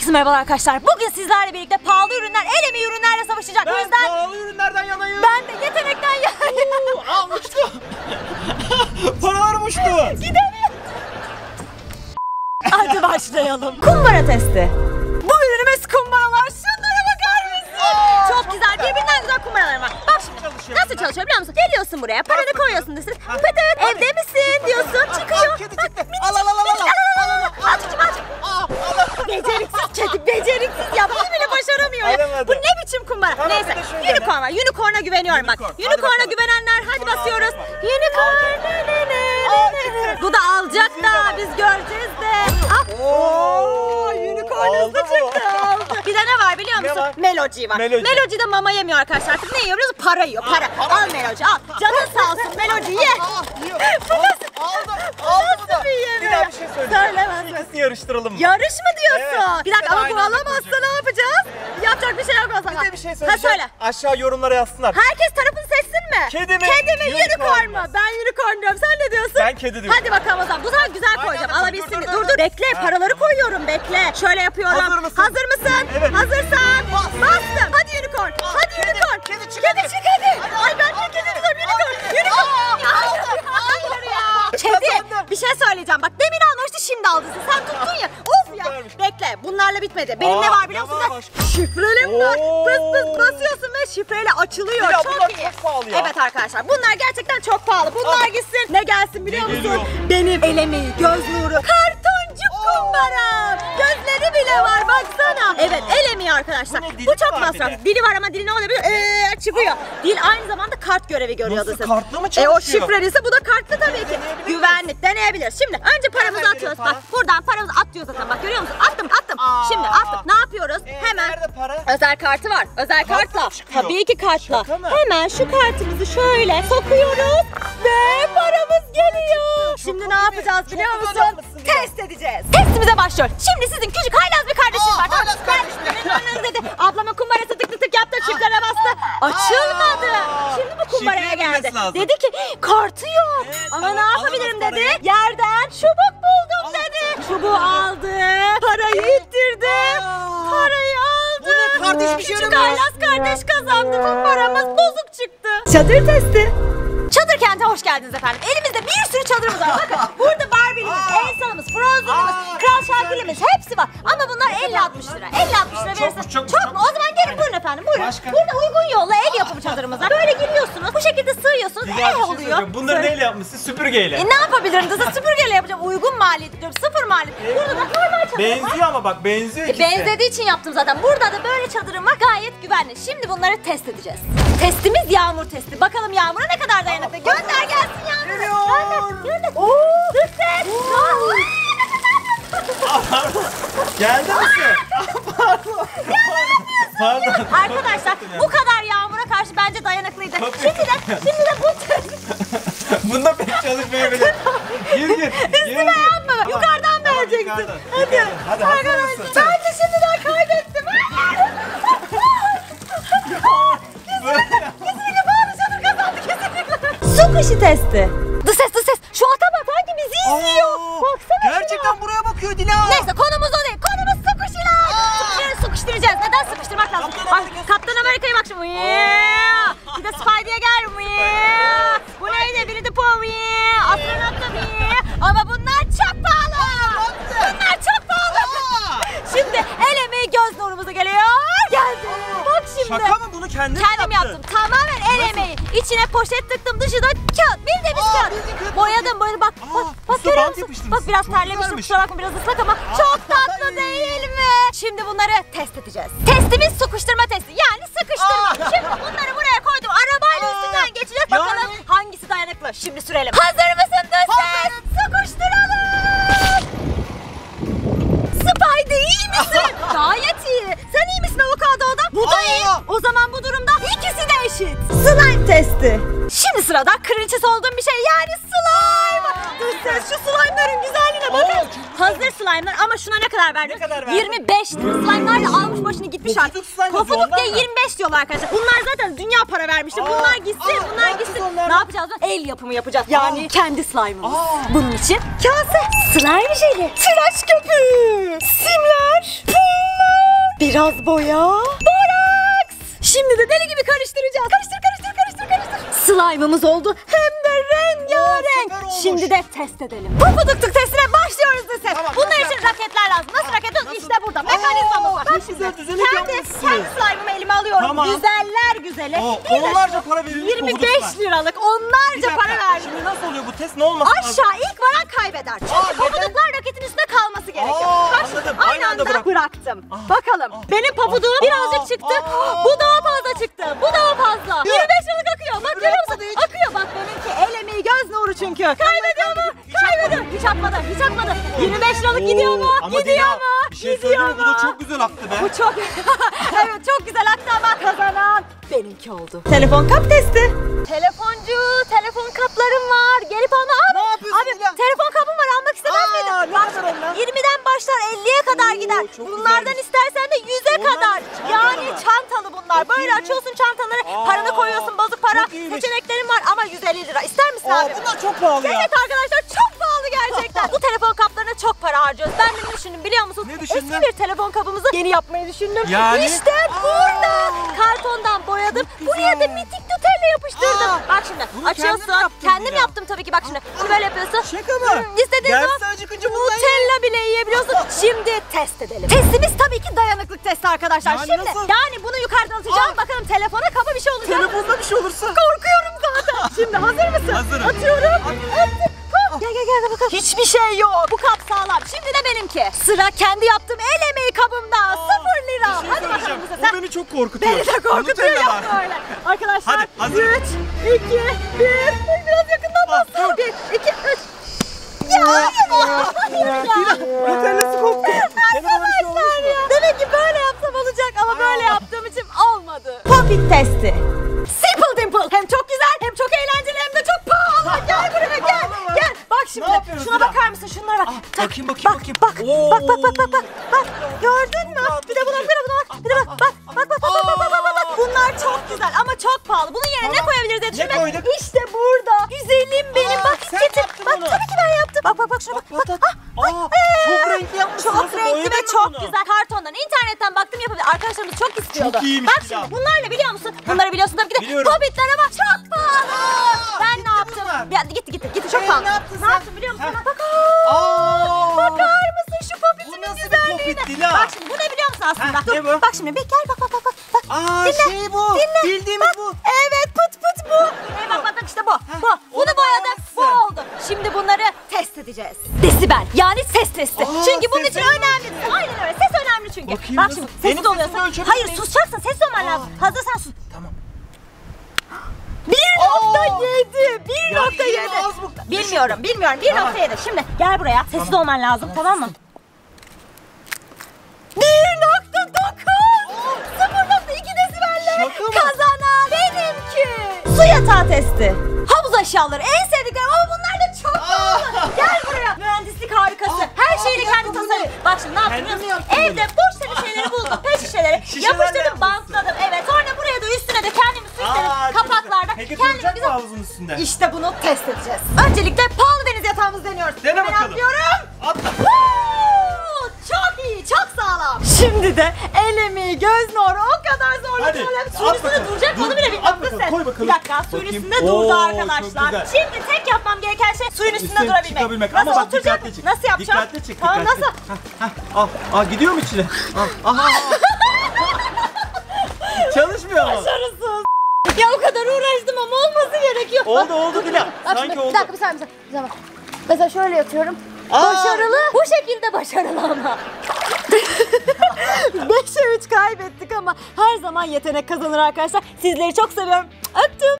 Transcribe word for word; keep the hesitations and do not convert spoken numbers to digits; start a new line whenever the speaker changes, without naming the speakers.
Herkese merhabalar arkadaşlar. Bugün sizlerle birlikte pahalı ürünler, el emeği ürünlerle savaşacak.
Ben
o yüzden
pahalı ürünlerden yanayım.
Ben de yetenekten yanayım.
Aa uçtu. Paralar uçtu.
Gidemiyorum. Hadi başlayalım. Kumbara testi. Bu ürünümüz kumbaralar. Şunlara bakar mısın? Çok güzel. Birbirinden güzel kumbaralar var. Bak şimdi. Nasıl çalışıyor biliyor musun? Geliyorsun buraya, paranı koyuyorsun desin. Pıtık, evde misin diyorsun. Çıkıyor.
Kedi çıktı. Al al al al al.
Al çocuğum al. Beceriksiz kedi, beceriksiz ya. Bunu bile başaramıyor ya. Bu ne biçim kumbara?
Tamam,
Neyse, unicorn var. Unicorn'a güveniyorum bak.
Unicorn.
Unicorn'a güvenenler hadi basıyoruz. Unicorn. Bu da alacak da biz göreceğiz de. Ah. Oo, unicorn hızlı çıktı. Aldı. Bir de ne var biliyor musun? Meloji var.
Meloji.
Meloji de mama yemiyor arkadaşlar. Artık ne yiyor biliyor musun? Para yiyor. Para. Al Meloji al. Canın sağ olsun Meloji ye. Bu nasıl?
Aldım.
Bu
Aldım
nasıl bir
Bir
yemek?
daha bir şey söyleyeceğim.
Söylemez.
İkisini yarıştıralım mı?
Yarış mı diyorsun?
Evet,
Bir dakika
ikisi de
ama
aynı
bu
anda
alamazsa
koyacak.
ne yapacağız? Yapacak bir şey yok o zaman.
Bir de bir şey
Ha
söyleyeceğim.
söyle.
Aşağı yorumlara yazsınlar.
Herkes tarafını seçsin mi?
Kedi mi?
Kedi mi?
Unicorn
Unicorn
mu?
mu? Ben unicorn diyorum. Sen ne diyorsun?
Ben kedi diyorum.
Hadi bakalım o zaman. Bu sefer güzel
Aynen,
koyacağım.
dur,
Alabilsin
dur,
mi?
dur,
Dur
dur.
dur. Bekle.
Ha,
Paraları
tamam.
koyuyorum. Bekle. Şöyle yapıyorum.
Hazır mısın?
Hazır mısın?
Evet.
Hazırsan.
Bas.
Bastım. Hadi unicorn. Hadi
kedi,
unicorn.
kedi çık
Kedi
hadi.
çık hadi. Ay ben de kedi diyorum. Unicorn. Unicorn. Ya, hayır ya. Kedi.
Kazandım.
Bir şey söyleyeceğim. Bak demin almıştı şimdi aldın. Sen tuttun ya. Of ya.
Süpermiş.
Bekle. Bunlarla bitmedi. Benim
Aa,
ne var biliyor
ne
musun?
var
da?
başka?
Şifreli mi?
Oo.
Pıs pıs basıyorsun ve şifreyle açılıyor.
Ya
çok
bunlar
iyi.
çok pahalı ya.
Evet arkadaşlar. Bunlar gerçekten çok pahalı. Bunlar
Ah.
gitsin. Ne gelsin biliyor
Ne
musun?
geliyor?
Benim el emeği, göz nuru. Kartoncuk kumbaram. Gözleri bile var baksana. Evet el emeği arkadaşlar.
Bu ne, dili
Bu
mi
çok
var
masraf.
bir de?
Dili var ama dili ne oluyor biliyor musun? Eee çıkıyor. Dil aynı zamanda kart görevi görüyordu
Nasıl,
siz.
kartla mı
E o
çalışıyor?
şifreliyse bu da kartlı tabii ki.
Deneyebilir
Güvenlik deneyebiliriz. Şimdi önce paramızı
Nereden
atıyoruz.
geliyor
Bak buradan paramızı atıyor zaten. Bak görüyor musun? Attım attım.
Aa.
Şimdi attık. Ne yapıyoruz?
Ee,
Hemen.
nerede para?
Özel kartı var. Özel
Kartla
kartla.
mı çıkıyor?
Tabii ki kartla.
Şaka mı?
Hemen şu kartımızı şöyle sokuyoruz ve paramız geliyor. Şimdi ne yapacağız biliyor
Çok
musun?
güzel yapmışsın ya.
Test edeceğiz. Testimize başlıyor. Şimdi sizin küçük haylaz bir kardeşiniz
Aa,
var. Tamam.
haylaz kardeşim.
Ben dedi. Ablamın kumbarası tık tık tık yaptı. Çiftlere bastı. Açılmadı.
Aa.
Şimdi bu kumbaraya
Şifreyi
geldi.
bilmesi lazım.
Dedi ki kartı yok.
Evet,
Ama
tamam,
ne yapabilirim
alamaz
dedi.
parayı.
Yerden çubuk buldum
Al.
dedi. Çubuğu aldı. Parayı ittirdi.
Aa.
Parayı aldı.
Bu ne? Kardeş bir şey
Küçük
yaramıyor.
haylaz kardeş kazandı. Kumbaramız bozuk çıktı. Çadır testi. Çadır kente hoş geldiniz efendim. Elimizde bir sürü çadırımız var. Bakın burada Barbie'miz, Elsa'mız, Frozen'ımız,
Aa,
Kral
güzel.
Şakir'imiz hepsi var. Ama bunlar elli altmış lira. elli altmış lira
Çok
verirsiniz.
mu, çok mu,
Çok
çok
mu?
mu?
O zaman gelin buyurun efendim. Buyurun.
Başka?
Burada uygun yolla el yapımı çadırımız var. Böyle giriyorsunuz. Bu şekilde sığıyorsunuz.
Güzel bir
El
şey
oluyor.
söyleyeceğim. Bunları
Söyle.
neyle yapmışsın? Süpürgeyle.
E ne yapabilirim? Nasıl süpürgeyle yapacağım? Uygun maliyet diyorum. Sıfır maliyet. Burada da normal çadır var.
Benziyor ama bak benziyor
E,
ikisi.
benzediği için yaptım zaten. Burada da böyle çadırım var. Gayet güvenli. Şimdi bunları test edeceğiz. Testimiz yağmur testi. Bakalım yağmura ne kadar dayanıklı. Gönder gelsin yağmur.
Geliyor.
Gönder. Gönder. Oo. Dış ses.
Geldi misin? Pardon. Pardon.
Arkadaşlar bu kadar yağmura karşı bence dayanıklıydı.
Çok
Şimdi de, şimdi de bu test.
Bunda pek çalışmayabilir. Gir gir.
Üstüme yanma.
Tamam.
Yukarıdan
Tamam,
vereceksin.
yukarıdan.
Hadi.
Yukarıdan. Hadi hazır
Arkadaşlar,
mısın?
bence şimdiden kaybettim. Kesinlikle bağlı çadır kazandı kesinlikle. Su kuşu testi. Dış ses dış ses. Şu ata bak sanki bizi izliyor.
Aa,
Baksana şuna.
Gerçekten buraya bakıyor Dila.
Neyse konumuz o değil. Konumuz su kuşular. Sıkıştıracağız, sıkıştıracağız. Neden sıkıştırmak lazım?
Kaptan
Bak
Amerika'yı
Kaptan Amerika'yı bak şimdi. Yeah. Bir de Spidey'e gel. Yeah. Bu neydi? Biri de Po. Yeah. Astronot da yeah. Ama bunlar çok pahalı. Bunlar çok pahalı. Şimdi el emeği göz nurumuza geliyor. Geldi. Bak şimdi.
Şaka mı bunu kendin
Kendim
yaptın?
yaptım. Tamamen el emeği. İçine poşet tıktım, dışına kağıt. Bildiğimiz
Aa,
kağıt.
bildiğin kağıt.
Boyadım böyle bak.
Aa,
bak bak
üstüne
görüyor
bant
musun?
yapıştırmışsın.
Bak biraz
Çok
terlemişim
güzelmiş.
kusura bakma biraz ıslak ama çok tatlı
ay.
değil mi? Şimdi bunları test edeceğiz. Testimiz sıkıştırma testi. Yani sıkıştırma.
Aa.
Şimdi bunları buraya koydum. Arabayla
Aa.
üstünden geçeceğiz.
Yani.
Bakalım hangisi dayanıklı. Şimdi sürelim. Hazır mısın Dış Ses? Sıkıştıralım. Spidey iyi misin? Gayet iyi. Sen iyi misin avokadoda? Bu da
Aa.
iyi. O zaman bu durumda ikisi de eşit. Slime testi. Şimdi sırada kraliçesi olduğum bir şey yani slime. Dış Ses şu slime'ların güzelliğine bakın.
Oo,
Hazır slime'lar ama şuna ne kadar verdin?
Ne kadar verdin?
yirmi beş lira. Slime'lar da almış başını gitmiş
Pofuduk
artık.
slime yazıyor,
Pofuduk diye
ondan mı?
yirmi beş diyorlar arkadaşlar. Bunlar zaten dünya para vermişti.
Aa,
Bunlar gitsin,
aa,
bunlar
ne
gitsin.
yapacağız onlarla?
Ne yapacağız? El yapımı yapacağız. Yani
Aa.
kendi slime'ımız.
Aa.
Bunun için kase, slime jeli, tıraş köpüğü, simler, pullar. Biraz boya. Boraks. Şimdi de deli gibi karıştıracağız. Karıştır karıştır karıştır karıştır. Slime'ımız oldu. Hem de rengarenk.
Oo, süper olmuş.
Şimdi de test edelim. Pufuduktuk testine başlıyoruz Nise.
Tamam,
Bunlar
nasıl
için
yapacağız?
raketler lazım. Nasıl
Aa,
raket?
nasıl?
İşte burada. Mekanizmamız
Aa,
var.
çok
Bak şimdi.
güzel düzenek
Kendi,
yapmışsın.
kendi slime'ımı elime alıyorum.
Tamam.
Güzeller güzeli.
Oo,
Bir de
onlarca
şu
para verilmiş
yirmi beş
pufuduklar.
liralık onlarca para verdim.
Şimdi nasıl oluyor bu test? Ne olması lazım?
Aşağı ilk varan kaybeder. Çünkü
Aa, neden?
pabuduklar raketin üstünde kalması gerekiyor.
Aa,
Bak şimdi,
anladım.
aynı
Aynı anda
anda
bırak.
bıraktım.
Aa,
Bakalım.
aa,
Benim pabuduğum
aa,
birazcık çıktı.
aa.
Bu daha fazla çıktı. Bu daha fazla. yirmi beş liralık akıyor. Bak görüyor musun?
atmadı hiç.
Akıyor bak benimki. El emeği göz nuru çünkü. Kaybediyor mu? Kaybediyor. Hiç atmadı. Hiç atmadı. yirmi beş liralık gidiyor mu?
Ama
Gidiyor
Dila,
mu?
bir şey
Gidiyor
söyleyeyim mi? Bu da
mu?
çok güzel aktı be.
Bu çok evet çok güzel aktı ama kazanan benimki oldu. Telefon kap testi. Telefoncu, telefon kaplarım var. Gelip alma. Abi,
Ne yapıyorsun
abi
Dila?
telefon kapım var. Almak istemez
Aa,
miydin?
ne
Bak
kadar
şimdi,
onlar?
yirmiden başlar elliye kadar
Oo,
gider.
çok
Bunlardan
güzelmiş.
istersen de yüze
Onlar
kadar.
çantalı
Yani
mı?
çantalı bunlar. Böyle
Bakayım.
açıyorsun çantaları.
Aa,
Paranı koyuyorsun bozuk para.
çok iyiymiş.
Seçeneklerin var ama yüz elli lira. İster misin
Aa,
abi?
bunlar çok pahalı ya.
Evet arkadaşlar çok pahalı gerçekten. Bu telefon kaplarına çok para harcıyoruz. Ben de ne düşündüm biliyor musunuz?
Ne düşündün?
Eski bir telefon kapımızı yeni yapmayı düşündüm.
Yani?
İşte
Aa.
burada. Kartondan boyadım.
Çok
Buraya da
güzel.
mitik nutella yapıştırdım.
Aa.
Bak şimdi
Bunu
açıyorsun.
kendin mi yaptın
Kendim
Dila?
yaptım tabii ki bak şimdi. Bunu böyle yapıyorsun.
Şaka mı?
Hmm, İstediğin
Gelsin
zaman
acıkınca bundan
Nutella bile yiyebiliyorsun. Şimdi test edelim. Testimiz tabii ki dayanıklık testi arkadaşlar.
Yani
şimdi
nasıl?
yani bunu yukarıdan atacağım.
Aa.
Bakalım telefona kaba bir şey olacak.
Telefonda bir şey olursa.
Korkuyorum zaten. Şimdi hazır mısın?
Hazırım.
Atıyorum. Attım. Ha, Gel gel gel bakalım. Hiçbir şey yok. Bu kap sağlam. Şimdi de benimki. Sıra kendi yaptığım el emeği kabımda. Sıfır lira.
Bir şey
Hadi bakalım
söyleyeceğim.
bu sefer.
O beni çok korkutuyor.
Beni de korkutuyor
Nutella var.
yapma öyle. Arkadaşlar
Hadi, hazırım.
üç, iki, bir. Biraz yakından
Ah,
bastım.
dur.
bir, iki, üç. Ya hayır ya.
Nutella'sı koptu. Senin bana bir şey olmuş
Arkadaşlar
mu?
ya. Demek ki böyle yapsam olacak ama
Aa.
böyle yaptığım için olmadı. Popit testi. Simple Dimple. Hem çok güzel hem çok eğlenceli hem de çok pahalı. Gel buraya gel.
Pahalı mı?
Gel. Bak şimdi.
Ne yapıyoruz
Şuna
Dila?
bakar mısın? Şunlara bak.
Ah,
Tak,
bakayım, bakayım,
bak,
bakayım.
Bak
Oo.
bak bak bak bak bak. Bak. Gördün mü? Bir de buna bir de buna bak. Bir de bak. Bak bak bak bak bak bak bak bak. Bunlar çok güzel ama çok pahalı. Bunun yerine ne
Tamam.
koyabiliriz diye
Ne
düşündüm.
koyduk?
İşte burada. Güzelim benim.
Aa,
Bak
sen
getir.
yaptın
Bak
bunu.
tabii ki ben yaptım. Bak bak bak şuna bak.
Bak,
Bak.
bak.
Ah, ay,
Aa,
ee,
çok renkli yapmışsın.
Çok
Nasıl
renkli
boyadın
ve
mı
çok
bunu?
güzel. Kartondan internetten baktım yapabilir. Arkadaşlarımız çok istiyordu.
Çok iyiymiş
Bak
Dila.
şimdi bunlarla biliyor musun? Bunları biliyorsun tabii ki de.
Biliyorum.
Hobbitler ama çok pahalı. Ben ne yaptım?
bunlar.
Ya, gitti gitti gitti çok
Ee,
pahalı.
ne yaptın
Ne
sen?
yaptım biliyor musun?
Heh.
Bak aa.
Aa.
Bakar mısın şu
Bu
Hobbit'in
nasıl bir
güzelliğine?
Hobbit Dila?
Bak şimdi bu ne biliyor musun aslında?
Heh,
Dur,
ne bu?
Bak şimdi bir gel bak bak bak bak. bak.
Aa,
Dinle,
şey bu.
dinle.
Bildiğimiz
Bak,
bu.
Evet pıt pıt bu. Ee, bak bak bak işte bu. bu. Bunu
onu
boyadık. Bu
boyamışsın.
oldu. Şimdi bunları test edeceğiz. Desibel yani ses testi.
Aa,
çünkü bunun için
sesini
önemli. Aynen öyle. Ses önemli çünkü.
Bakayım
bak
nasıl?
şimdi
Benim
sessiz oluyorsun.
sesimi ölçebilir
Hayır
miyim?
susacaksın. Ses olman
Aa.
lazım. Hazırsan sus.
Tamam.
bir nokta yedi. bir
Ya
nokta
iyi
yedi.
mi, az mı?
Bilmiyorum bilmiyorum. bir nokta yedi. Şimdi gel buraya. Sessiz
Tamam.
olman lazım tamam mı? bir nokta dokuz. sıfır nokta iki desibelle
Şaka mı?
kazanan benimki. Su yatağı testi. Havuz eşyaları en sevdiklerim ama bunlar da çok pahalı. Gel buraya. Mühendislik harikası.
Aa,
Her
aa,
şeyini
bir dakika,
kendi
bu ne?
tasarım. Bak şimdi ne yaptım
Kendin
biliyor
mi
musun?
yaptın
Evde boş tane şeyleri buldum. Pet şişeleri.
Şişelerle
Yapıştırdım,
yapmışsın.
bantladım. Evet. Sonra buraya da üstüne de kendimi süsledim.
Aa, çok
Kapaklarda.
güzel. Peki
Kendime
duracak mı
güzel-
havuzun üstünde?
İşte bunu test edeceğiz. Öncelikle pahalı deniz yatağımızı deniyoruz.
Dene
Ben
bakalım.
atlıyorum.
Atla.
Woo! Çok iyi, çok sağlam. Şimdi de el emeği, göz nuru o kadar zorlu
Hadi,
problem.
at
Suyun üstünde
bakalım.
duracak mı onu
Dur,
bile
dur,
bilmem
at bakalım,
sen.
koy bakalım.
Bir dakika suyun
Bakayım.
üstünde durdu
Oo,
arkadaşlar.
çok güzel.
Şimdi tek yapmam gereken şey suyun üstünde
Üstüne
durabilmek.
çıkabilmek.
Nasıl
Ama bak
oturacak
dikkatli
mı?
çık.
Nasıl yapacağım?
Dikkatli çık.
Tamam
dikkatli.
nasıl?
Hah, hah, al, al gidiyor mu içine? Al, aha. Çalışmıyor mu?
Başarısız. Ya o kadar uğraştım ama olması gerekiyor.
Oldu,
Bak,
oldu
dur,
Dila.
dur. Bak
Sanki
şimdi,
oldu.
Bir dakika bir saniye. Bir saniye. Bir saniye. Mesela şöyle yatıyorum.
Aa.
Başarılı. Bu şekilde başarılı ama. beşe üç kaybettik ama her zaman yetenek kazanır arkadaşlar. Sizleri çok seviyorum. Öptüm.